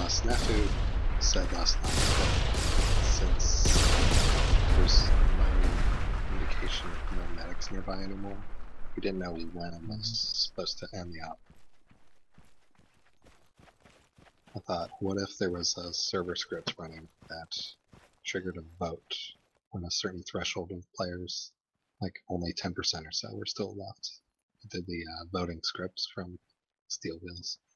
Snafu said last night that since there's no indication of no medics nearby anymore, he didn't know when it was supposed to end the op. I thought, what if there was a server script running that triggered a vote when a certain threshold of players, like only 10% or so, were still left? It did the voting scripts from Steel Wheels.